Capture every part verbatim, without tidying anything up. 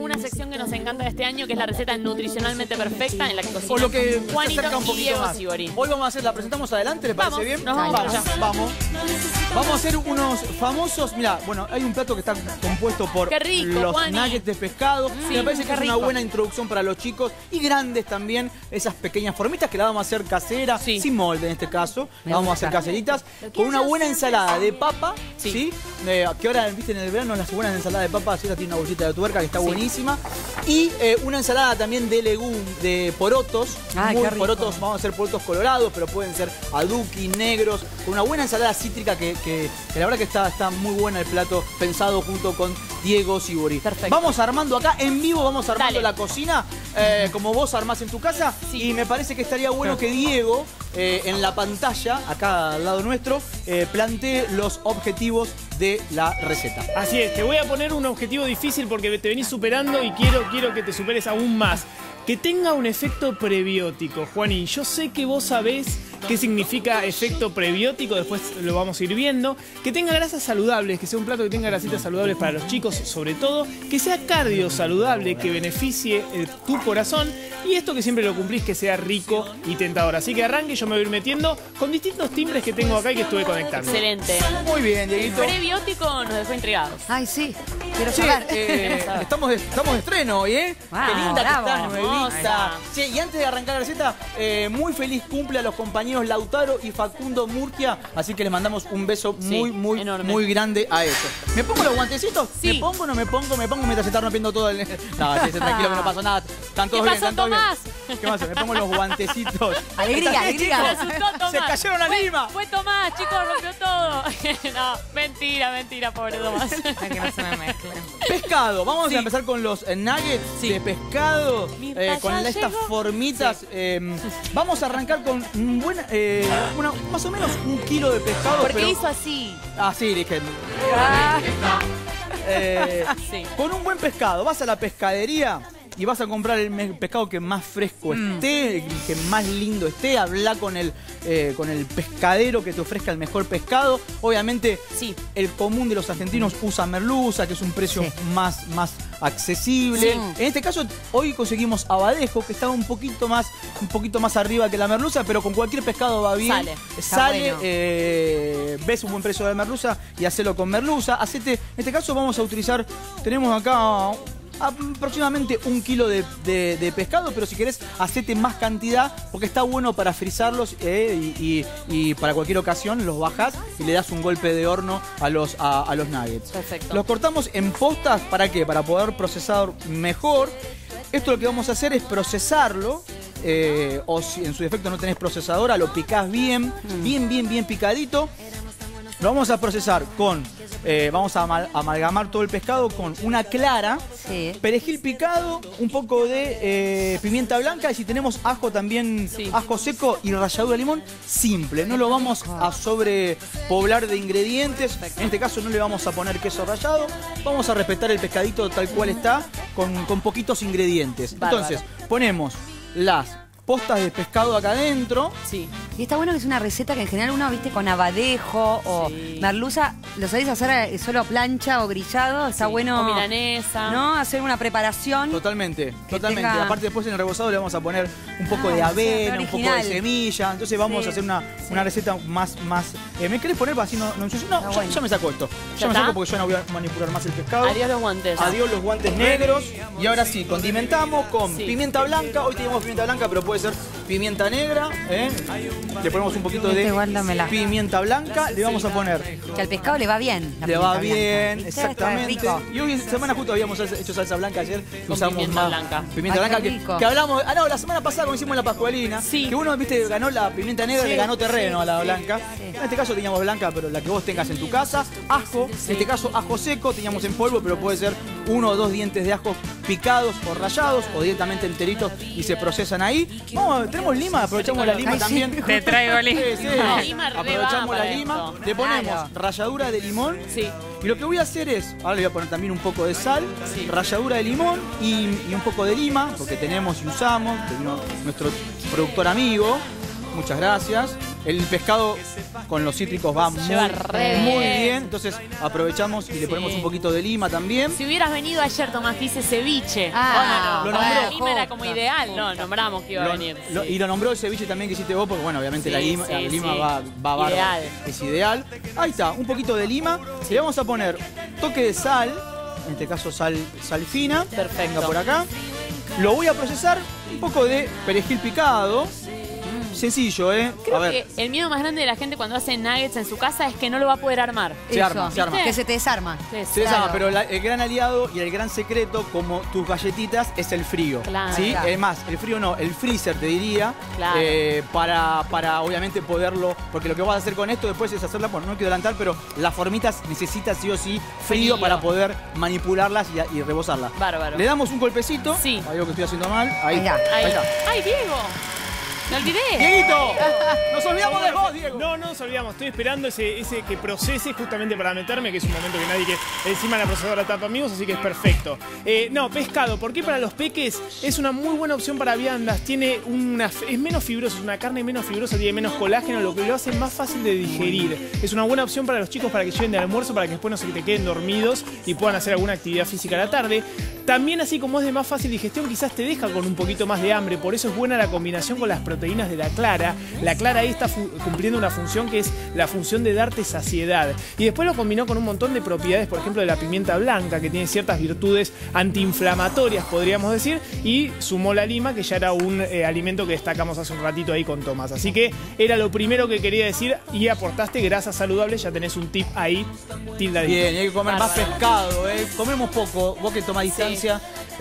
una sección que nos encanta de este año, que es la receta nutricionalmente perfecta, en la que cocina O lo que se Juanito acerca un y poquito Diego más. Sibori. Hoy vamos a hacer, la presentamos adelante, ¿le parece Vamos, bien? nos vamos vamos, ya. vamos. Vamos a hacer unos famosos, mira, bueno, hay un plato que está compuesto por Qué rico, los Juani. nuggets de pescado. Sí, que me parece que qué es una rico. buena introducción para los chicos y grandes también, esas pequeñas formitas que la vamos a hacer caseras, Sí. sin molde en este caso. Me La vamos a gusta. hacer caseritas, con una buena ensalada de papa, ¿sí? Sí. Eh, que ahora, viste, en el verano las buenas ensaladas de papa, así tiene una bolsita de tuerca que está Sí. buenísima. Y eh, una ensalada también de legum, de porotos. Ay, muy qué rico. porotos, vamos a hacer porotos colorados, pero pueden ser aduki, negros, con una buena ensalada cítrica que, que, que la verdad que está, está muy buena el plato, pensado junto con Diego Sibori. Perfecto. Vamos armando acá, en vivo vamos armando Dale. la cocina, eh, como vos armás en tu casa. Sí. Y me parece que estaría bueno que Diego, eh, en la pantalla, acá al lado nuestro, eh, plantee los objetivos de la receta. Así es, te voy a poner un objetivo difícil porque te venís superando y quiero, quiero que te superes aún más. Que tenga un efecto prebiótico, Juanín. Yo sé que vos sabés qué significa efecto prebiótico, después lo vamos a ir viendo. Que tenga grasas saludables, que sea un plato que tenga grasitas saludables para los chicos, sobre todo. Que sea cardio saludable, que beneficie eh, tu corazón. Y esto que siempre lo cumplís, que sea rico y tentador. Así que arranque, yo me voy a ir metiendo con distintos timbres que tengo acá y que estuve conectando. Excelente. Muy bien, Dieguito. Prebiótico nos dejó intrigados. Ay, sí. Quiero Che, saber. eh, estamos, de, estamos de estreno hoy, ¿eh? Wow, Qué linda bravo. que estás, nuevita. Hermosa. Che, y antes de arrancar la receta, eh, muy feliz cumple a los compañeros Lautaro y Facundo Murcia, así que les mandamos un beso Sí, muy, muy, enorme. muy grande a ellos. ¿Me pongo los guantecitos? Sí. ¿Me pongo o no me pongo? Me pongo mientras se está rompiendo todo el... No, sí, sí, tranquilo que no pasa nada. Están todos ¿Qué bien, pasó, están todos bien. Tomás? ¿Qué más? Me pongo los guantecitos. Alegría, ¿Están bien, alegría. chicos? Se asustó Tomás. Se cayeron a Fue- Lima. Fue Tomás, chicos, rompió todo. No, mentira, mentira, pobre Tomás. Ay, que no se me mezclen. Pescado, vamos Sí. a empezar con los eh, nuggets Sí. de pescado, Mirta eh, con ya la- estas llegó. formitas. eh, vamos a arrancar con un buen, eh, una- más o menos un kilo de pescado. ¿Por qué pero- hizo así? Ah, sí, dije. Ah. Eh, Sí. Con un buen pescado, vas a la pescadería y vas a comprar el me- pescado que más fresco esté, el que más lindo esté. Habla con el, eh, con el pescadero que te ofrezca el mejor pescado. Obviamente, Sí. el común de los argentinos usa merluza, que es un precio Sí. más, más accesible. Sí. En este caso, hoy conseguimos abadejo, que estaba un poquito más, un poquito más arriba que la merluza, pero con cualquier pescado va bien. Sale. Está Sale, bueno. eh, ves un buen precio de la merluza y hacelo con merluza. Hacete, en este caso vamos a utilizar, tenemos acá aproximadamente un kilo de, de- de pescado, pero si querés hacete más cantidad porque está bueno para frizarlos eh, y, y- y para cualquier ocasión los bajás y le das un golpe de horno a los, a, a los nuggets. Perfecto. Los cortamos en postas, ¿para qué? Para poder procesar mejor. Esto lo que vamos a hacer es procesarlo. eh, o si en su defecto no tenés procesadora, lo picás bien, bien, bien, bien picadito. Lo vamos a procesar con, eh, vamos a amal- amalgamar todo el pescado con una clara, Sí. perejil picado, un poco de eh, pimienta blanca y si tenemos ajo también, Sí. ajo seco y ralladura de limón, simple. No lo vamos a sobrepoblar de ingredientes. En este caso no le vamos a poner queso rallado. Vamos a respetar el pescadito tal cual está, con, con poquitos ingredientes. Bárbaro. Entonces, ponemos las postas de pescado acá adentro. Sí. Y está bueno que es una receta que en general uno, viste, con abadejo o Sí. merluza, lo sabés hacer eh, solo a plancha o grillado. Está Sí. bueno. O milanesa. ¿No? Hacer una preparación. Totalmente, totalmente. tenga- Aparte después en el rebozado le vamos a poner un poco Ah, de sí, avena, un poco de original. semilla. Entonces vamos Sí, a hacer una, sí. una receta más... más eh, ¿Me querés poner para así no, no ensucio? No, Está ya, bueno. ya me saco esto. Ya, ¿Ya me está? saco porque yo no voy a manipular más el pescado. Adiós los guantes. Adiós los guantes negros. Y ahora sí, condimentamos con Sí. pimienta blanca. Hoy tenemos pimienta blanca, pero puede ser pimienta negra. ¿eh? Le ponemos un poquito Este, de guárdamela. pimienta blanca. Le vamos a poner... Que al pescado le va bien. la Le va pimienta bien, blanca, ¿viste? exactamente. Está rico. Y hoy en semana justo habíamos hecho salsa blanca ayer. Con Usamos pimienta más blanca. Pimienta Ay, blanca qué que, rico. que hablamos. Ah, no, la semana pasada cuando hicimos la pascualina. Sí. Que uno, viste, ganó la pimienta negra, Sí, le ganó terreno sí, a la sí, blanca. En este caso teníamos blanca, pero la que vos tengas en tu casa. Ajo, en este caso ajo seco, teníamos en polvo, pero puede ser uno o dos dientes de ajo picados o rallados o directamente enteritos y se procesan ahí. Vamos, tenemos lima, aprovechamos la lima Ay, sí. también. Te traigo Sí, sí. La lima re va Aprovechamos para la lima, esto. le ponemos Claro. ralladura de limón. Sí. Y lo que voy a hacer es, ahora le voy a poner también un poco de sal, Sí. ralladura de limón y, y un poco de lima, porque tenemos y usamos, que vino nuestro productor amigo, muchas gracias. El pescado con los cítricos va muy, Lleva re muy bien. bien. Entonces aprovechamos y le Sí. ponemos un poquito de lima también. Si hubieras venido ayer, Tomás, que hice ceviche. Ah, lo bueno, nombró. la lima era como ideal. No, nombramos que iba a Lo- venir. lo- sí. Y lo nombró el ceviche también que hiciste vos, porque bueno, obviamente Sí, la lima, sí, la lima sí. va, va bárbaro. Ideal. Es ideal. Ahí está, un poquito de lima. Le vamos a poner toque de sal, en este caso sal, sal fina. Perfecto. Venga por acá. Lo voy a procesar, un poco de perejil picado. Sencillo, ¿eh? Creo a ver. que el miedo más grande de la gente cuando hace nuggets en su casa es que no lo va a poder armar. Se Eso. arma, se arma. Que se te desarma. Sí, Se Claro. desarma, pero la- el gran aliado y el gran secreto, como tus galletitas, es el frío. Claro. ¿Sí? Claro. Es más, el frío no, el freezer te diría. Claro. eh, para, para obviamente poderlo. Porque lo que vas a hacer con esto después es hacerla, bueno, no quiero adelantar, pero las formitas necesitan sí o sí frío, Frío. para poder manipularlas y, y rebozarlas. Bárbaro. Le damos un golpecito. Sí. Ahí lo que estoy haciendo mal. Ahí, Ahí está. ahí Ahí. está. ¡Ay, Diego! ¡Me olvidé! ¡Dieguito! ¡Nos olvidamos de vos, Diego! No, no nos olvidamos. Estoy esperando ese, ese que procese justamente para meterme, que es un momento que nadie que encima la procesadora tapa amigos, así que es perfecto. Eh, no, pescado. ¿Por qué para los peques? Es una muy buena opción para viandas. Tiene una, es menos fibroso, es una carne menos fibrosa, tiene menos colágeno, lo que lo hace más fácil de digerir. Es una buena opción para los chicos para que lleven de almuerzo, para que después no se te queden dormidos y puedan hacer alguna actividad física a la tarde. También, así como es de más fácil digestión, quizás te deja con un poquito más de hambre. Por eso es buena la combinación con las proteínas de la clara. La clara ahí está cumpliendo una función que es la función de darte saciedad. Y después lo combinó con un montón de propiedades, por ejemplo, de la pimienta blanca, que tiene ciertas virtudes antiinflamatorias, podríamos decir. Y sumó la lima, que ya era un eh, alimento que destacamos hace un ratito ahí con Tomás. Así que era lo primero que quería decir. Y aportaste grasas saludables. Ya tenés un tip ahí, tildadito. Bien, y hay que comer más Bárbaro. pescado, ¿eh? Comemos poco, vos que tomás distancia,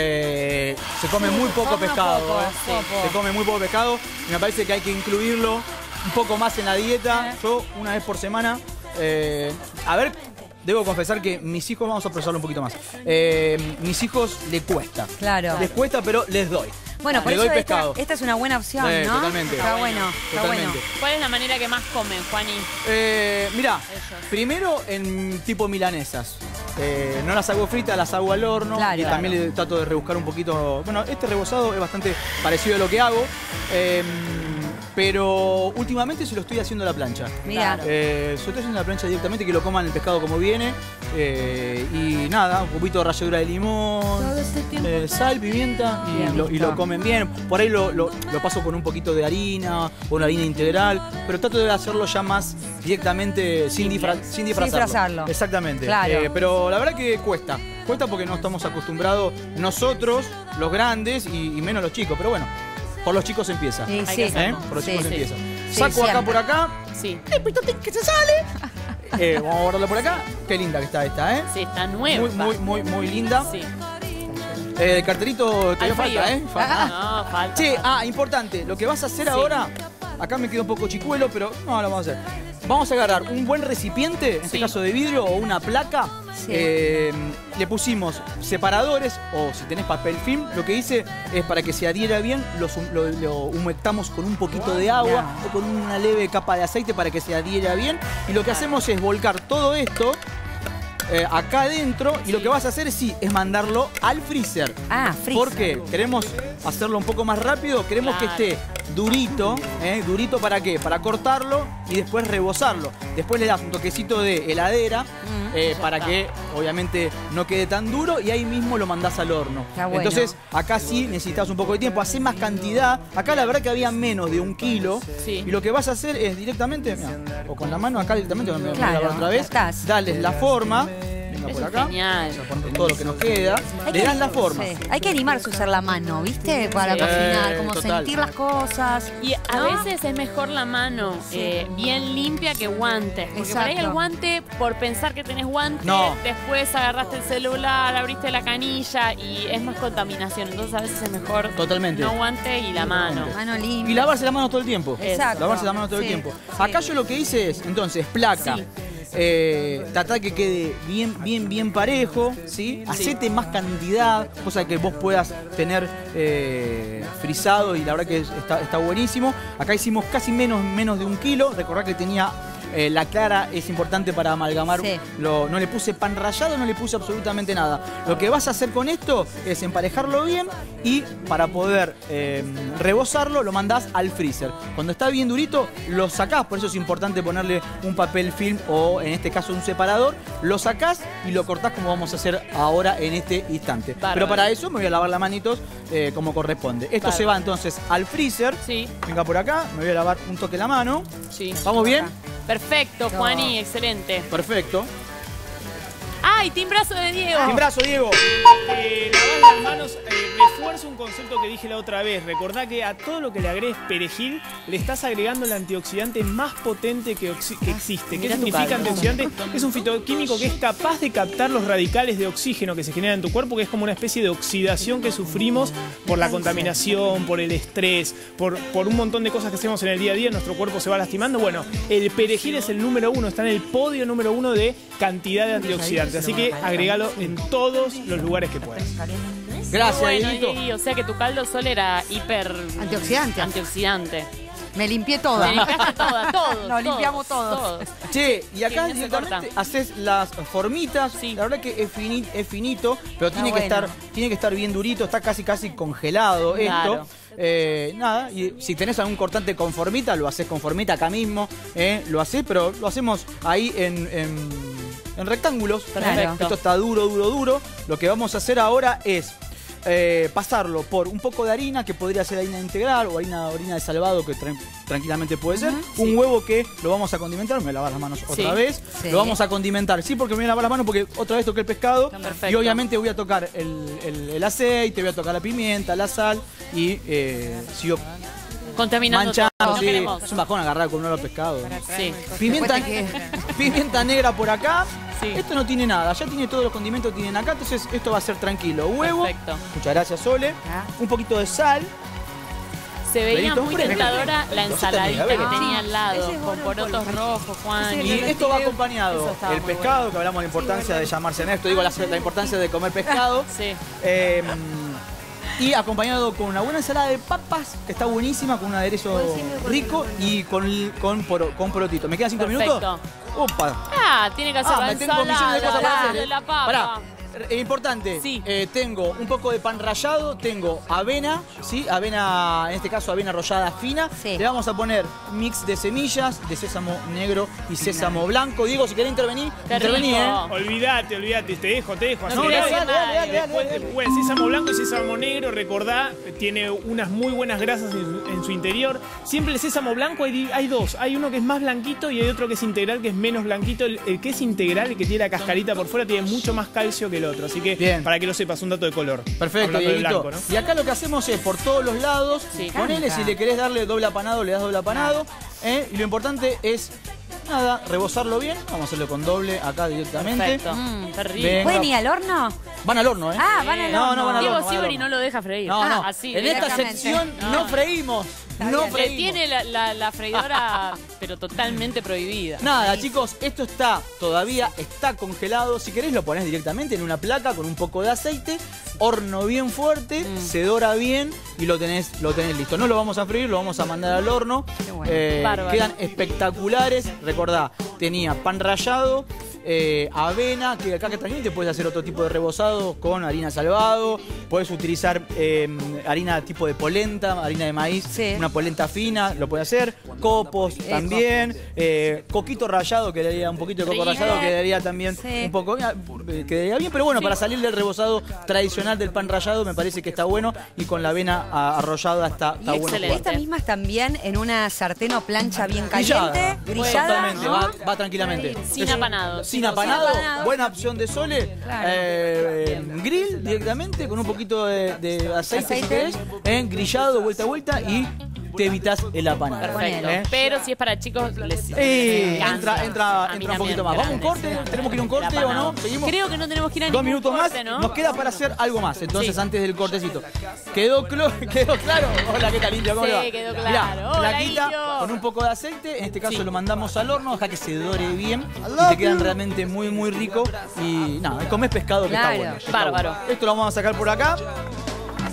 eh, se come muy poco Come pescado, poco, ¿eh? poco. Se come muy poco pescado y me parece que hay que incluirlo un poco más en la dieta. Yo una vez por semana, eh, a ver, debo confesar que mis hijos, vamos a procesarlo un poquito más, eh, mis hijos les cuesta. Claro. Les cuesta, pero les doy. Bueno, por Le eso doy esta, pescado. esta es una buena opción, Sí, ¿no? totalmente. Está bueno, está Totalmente. bueno. ¿Cuál es la manera que más comen, Juani? Eh, mirá, Ellos. primero en tipo milanesas. Eh, no las hago fritas, las hago al horno. Claro. Y también le trato de rebuscar un poquito. Bueno, este rebozado es bastante parecido a lo que hago. eh, pero últimamente se lo estoy haciendo a la plancha. Mira. Eh, se lo estoy haciendo a la plancha directamente, que lo coman el pescado como viene. eh, y nada, un poquito de ralladura de limón, eh, sal, pimienta y Bien, lo, y lo está. comen bien. Por ahí lo, lo- lo paso con un poquito de harina o una harina integral, pero trato de hacerlo ya más directamente sin, disfra- sin disfrazarlo. disfrazarlo. Exactamente. Claro. Eh, pero la verdad que cuesta. Cuesta porque no estamos acostumbrados nosotros, los grandes, y, y menos los chicos. Pero bueno, por los chicos empieza. Sí, Hay sí. que ¿eh? hacerlo. Por los Sí, chicos sí. empieza. Sí, Saco acá siempre. por acá. Sí. ¡Eh, pitotín, que se sale! Eh, vamos a guardarla por acá. Qué linda que está esta, ¿eh? Sí, está nueva. Muy, muy, muy, muy linda. Sí. Eh, el carterito todavía Al frío. falta, ¿eh? Falta. No, falta. Che, ah, importante, lo que vas a hacer Sí. ahora, acá me queda un poco chicuelo, pero no, lo vamos a hacer. Vamos a agarrar un buen recipiente, en este Sí. caso de vidrio o una placa. Sí. eh, le pusimos separadores o si tenés papel film, lo que hice es para que se adhiera bien, lo, sum- lo- lo humectamos con un poquito de agua Wow. o con una leve capa de aceite para que se adhiera bien. Y lo que hacemos es volcar todo esto eh, acá adentro y lo que vas a hacer sí, es mandarlo al freezer. Ah, freezer. ¿Por qué? Queremos hacerlo un poco más rápido, queremos Claro. que esté durito, ¿eh? ¿Durito para qué? Para cortarlo y después rebozarlo. Después le das un toquecito de heladera Mm, eh, ya para está. que obviamente no quede tan duro y ahí mismo lo mandás al horno. Está bueno. Entonces acá sí necesitas un poco de tiempo, hace más cantidad. Acá la verdad que había menos de un kilo. Sí. Y lo que vas a hacer es directamente, mirá, o con la mano acá directamente, me voy a Claro, lavar otra vez, estás. darles la forma. Venga Eso por es acá. genial. Vamos a poner todo lo que nos queda. Hay Le que- das la forma. sí. Hay que animarse a usar la mano, ¿viste? Para Sí. cocinar, Eh, como total. sentir las cosas. Y a ¿no? veces es mejor la mano Sí. eh, bien limpia que guantes. Porque por ahí el Exacto. guante, por pensar que tenés guante, No. después agarraste el celular, abriste la canilla y es más contaminación. Entonces a veces es mejor Totalmente. no guante y la mano. Mano limpia. Y lavarse las manos todo el tiempo. Exacto. Lavarse las manos todo el Sí, tiempo. sí. Acá yo lo que hice es, entonces, placa. Sí. Eh, tratar que quede bien, bien, bien parejo, ¿sí? Hacete más cantidad, cosa que vos puedas tener eh, frisado y la verdad que está, está buenísimo. Acá hicimos casi menos, menos de un kilo. Recordá que tenía Eh, la clara es importante para amalgamar. Sí. Lo, no le puse pan rallado, no le puse absolutamente nada. Lo que vas a hacer con esto es emparejarlo bien y para poder eh, rebozarlo lo mandás al freezer. Cuando está bien durito lo sacás, por eso es importante ponerle un papel film o en este caso un separador. Lo sacás y lo cortás como vamos a hacer ahora en este instante. Bárbaro. Pero para eso me voy a lavar las manitos eh, como corresponde. Esto Bárbaro. se va entonces al freezer. Sí. Venga por acá, me voy a lavar un toque la mano. Sí. ¿Vamos bien? Perfecto, Juani, excelente. Perfecto. ¡Ay, timbrazo de Diego! Timbrazo, Diego. Eh, lavar las manos, eh, refuerzo un concepto que dije la otra vez. Recordá que a todo lo que le agregues perejil, le estás agregando el antioxidante más potente que, que existe. ¿Qué Mirá tu significa caldo. antioxidante? Es un fitoquímico que es capaz de captar los radicales de oxígeno que se generan en tu cuerpo, que es como una especie de oxidación que sufrimos por la contaminación, por el estrés, por, por un montón de cosas que hacemos en el día a día. Nuestro cuerpo se va lastimando. Bueno, el perejil es el número uno, está en el podio número uno de cantidad de antioxidantes. Así que agregalo en todos los lugares que puedas. Gracias, Bueno, Dieguito. Diegui, o sea que tu caldo sol era hiper... Antioxidante. Antioxidante. Me limpié toda. Te limpiaste toda, todos. Nos limpiamos todos. Che, y acá Sí, no se directamente corta. haces las formitas. Sí. La verdad que es, fini- es finito, pero tiene, Está que bueno. estar, tiene que estar bien durito. Está casi casi congelado Claro. esto. Eh, nada, y si tenés algún cortante con formita, lo haces con formita acá mismo. eh, lo haces, pero lo hacemos ahí en, en, en rectángulos. Perfecto. Esto está duro, duro, duro. Lo que vamos a hacer ahora es... Eh, pasarlo por un poco de harina, que podría ser harina integral o harina, harina de salvado, que tra tranquilamente puede ser. Un sí. huevo que lo vamos a condimentar. Me voy a lavar las manos otra Sí. vez. Sí. Lo vamos a condimentar. Sí, porque me voy a lavar las manos porque otra vez toqué el pescado. Perfecto. Y obviamente voy a tocar el, el- el aceite, voy a tocar la pimienta, la sal y eh, sigo Contaminando manchando. todo. No Sí, queremos. es un bajón agarrar con olor a pescado. Sí. Pimienta, Después te pimienta negra por acá. Sí. Esto no tiene nada, ya tiene todos los condimentos que tienen acá, entonces esto va a ser tranquilo. Huevo, Perfecto. muchas gracias Sole, Ah. un poquito de sal. Se veía Benito, muy fresco. tentadora la ensaladita que Ah, tenía al lado, ese es con bueno, porotos con- rojos, Juan. Ese Y es esto va Eso acompañado estaba el muy pescado, bueno. que hablamos de la importancia de llamarse en esto, digo la, la importancia de comer pescado. Sí. Eh, y acompañado con una buena ensalada de papas, que está buenísima, con un aderezo rico y con, con, poro- con porotito. ¿Me quedan cinco Perfecto. minutos? Opa. Ah, tiene que hacer Ah, la me tengo millones de cosas para ensalada hacer. de eh. la papa. Pará. Eh, importante, Sí. eh, tengo un poco de pan rallado, tengo avena, ¿sí? Avena, en este caso avena arrollada fina. Sí. Le vamos a poner mix de semillas, de sésamo negro y sésamo blanco. Diego, si querés intervenir, Qué intervení, rico. ¿eh? Olvídate, olvídate, te dejo, te dejo. No así No, que quiero dale, decir dale, nada. dale, dale, Después, dale. después, sésamo blanco y sésamo negro, recordá, tiene unas muy buenas grasas en su, en su interior. Siempre el sésamo blanco hay, di- hay dos. Hay uno que es más blanquito y hay otro que es integral, que es menos blanquito. El, el que es integral, el que tiene la cascarita por fuera, tiene mucho más calcio que el otro. Así que, Bien. para que lo sepas, un dato de color. Perfecto, Hablando de Dieguito. blanco, ¿no? Y acá lo que hacemos es por todos los lados, Sí. ponele, si le querés darle doble apanado, le das doble apanado. ¿eh? Y lo importante es, nada, rebozarlo bien. Vamos a hacerlo con doble acá directamente. Perfecto. Mm. Qué rico. Venga. ¿Pueden ir al horno? Van al horno, ¿eh? Ah, van al No, horno. no, van al Diego horno, van al Sibori horno. no lo deja freír. No, no. Ah, así, en esta directamente. sección no freímos. No bien. Le freímos. tiene la, la- la freidora, pero totalmente prohibida. Nada, chicos, esto está todavía está congelado. Si querés lo pones directamente en una placa con un poco de aceite, horno bien fuerte, Mm. se dora bien y lo tenés, lo tenés listo. No lo vamos a freír, lo vamos a mandar al horno. Qué bueno. Eh, Bárbaro. quedan espectaculares. Recordá, tenía pan rallado, eh, avena, que acá que también te puedes hacer otro tipo de rebozado con harina salvado. Puedes utilizar eh, harina tipo de polenta, harina de maíz, Sí. una polenta fina, lo puede hacer. Copos también. Eh, coquito rallado, que daría un poquito de coco Rico. rallado, quedaría también Sí. un poco, eh, quedaría bien. Pero bueno, para salir del rebozado tradicional del pan rallado me parece que está bueno. Y con la avena a- arrollada está, está bueno. excelente. jugar. Estas mismas también en una sartén o plancha bien Grillada. caliente, grillada, Totalmente, ¿no? va, va tranquilamente. Sin Es un- apanado. Sin chicos, apanado, apanado. buena opción de Sole. Claro. Eh, grill directamente con un poquito de, de aceite, si Aceite. querés. eh, grillado, vuelta a vuelta y te evitas el apanado. Perfecto. ¿eh? Pero si es para chicos, les, Eh, les encanta. entra, A entra, mí entra un también, poquito más. ¿Vamos a un grandes. corte? ¿Tenemos que ir a un corte El o apanado. no? ¿Seguimos? Creo que no tenemos que ir a Dos ningún minutos más, corte, ¿no? nos queda para hacer algo más. Entonces, Sí. antes del cortecito. ¿Quedó, clo- ¿Quedó claro? Hola, ¿qué tal, Indio? ¿Cómo Sí, le va? quedó Mirá, claro. Hola, plaquita Indio. con un poco de aceite. En este caso Sí. lo mandamos al horno, deja que se dore bien. Y te quedan realmente muy, muy ricos. Y nada, comés pescado que Claro. está bueno. está Bárbaro. bueno. Esto lo vamos a sacar por acá.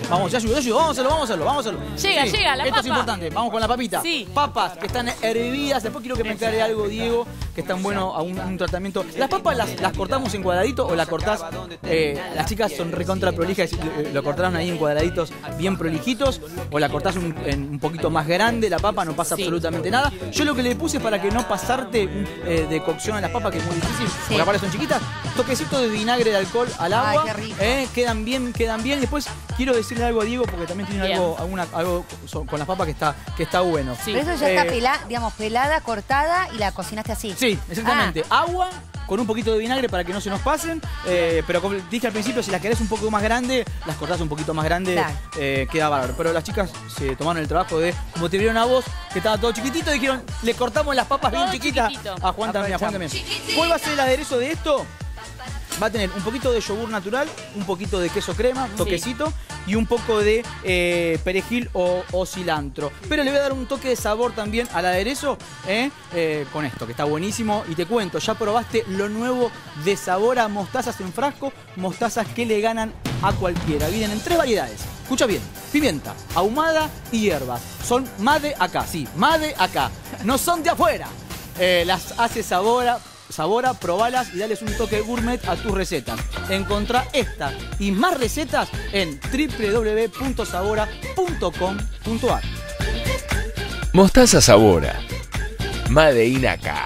Vamos, ya ayudo, ya ayudo. Vamos a hacerlo, vamos a hacerlo, vamos a hacerlo. Llega, llega, la Esto papa. es importante. Vamos con la papita. Sí. Papas que están hervidas. Después quiero que me aclare algo, Diego, que están bueno a un, un tratamiento. ¿Las papas las, las cortamos en cuadraditos o las cortás? Eh, las chicas son recontra prolijas, eh, lo cortaron ahí en cuadraditos bien prolijitos. O la cortás un, en un poquito más grande, la papa, no pasa Sí. absolutamente nada. Yo lo que le puse para que no pasarte eh, de cocción a las papas, que es muy difícil, porque aparte son chiquitas, toquecito de vinagre de alcohol al Ay, agua. qué rico. Eh, quedan bien, quedan bien. Después quiero decirle algo a Diego, porque también tiene Bien. algo, alguna, algo so- con las papas que está, que está bueno. Sí. Pero eso ya Eh, está pelada, digamos, pelada, cortada y la cocinaste así. Sí, exactamente. Ah. Agua con un poquito de vinagre para que no se nos pasen. eh, pero como dije al principio, si las querés un poco más grande, las cortás un poquito más grande, Claro. eh, queda bárbaro. Pero las chicas se tomaron el trabajo de, como te vieron a vos, que estaba todo chiquitito, dijeron, le cortamos las papas bien Todo chiquitas. chiquitito. A Juan también, a Juan también. ¿Cuál va a ser el aderezo de esto? Va a tener un poquito de yogur natural, un poquito de queso crema, toquecito, y un poco de eh, perejil o, o cilantro. Pero le voy a dar un toque de sabor también al aderezo eh, eh, con esto, que está buenísimo. Y te cuento, ya probaste lo nuevo de Sabora, mostazas en frasco, mostazas que le ganan a cualquiera. Vienen en tres variedades. Escucha bien, pimienta, ahumada y hierbas. Son más de acá, sí, más de acá. No son de afuera. Eh, las hace Sabora. Sabora, probalas y dales un toque gourmet a tus recetas. Encontrá esta y más recetas en w w w punto sabora punto com punto a r. Mostaza Sabora. Made in acá.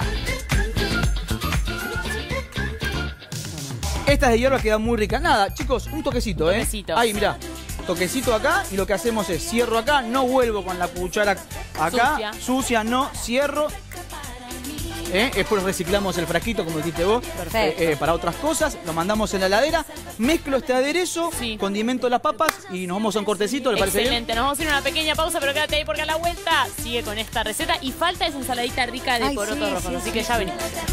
Estas de hierba quedan muy ricas. Nada, chicos, un toquecito, ¿eh? Toquecitos. Ahí, mirá. Toquecito acá y lo que hacemos es cierro acá, no vuelvo con la cuchara acá. Sucia. Sucia, no, cierro. ¿Eh? Después reciclamos el frasquito, como dijiste vos, Perfecto. eh, eh, para otras cosas. Lo mandamos en la heladera. Mezclo este aderezo, Sí. condimento las papas y nos vamos a un cortecito. ¿Le parece bien? Excelente, nos vamos a ir a una pequeña pausa, pero quédate ahí porque a la vuelta sigue con esta receta y falta esa ensaladita rica de Ay, porotos sí, rojos, sí, así sí, que ya sí. venimos.